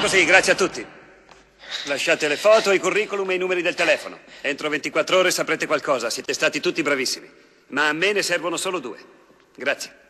così, grazie a tutti. Lasciate le foto, i curriculum e i numeri del telefono. Entro 24 ore saprete qualcosa. Siete stati tutti bravissimi. Ma a me ne servono solo 2. Grazie.